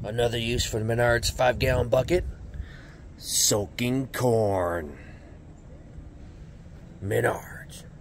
Another use for the Menards 5-gallon bucket, soaking corn. Menards.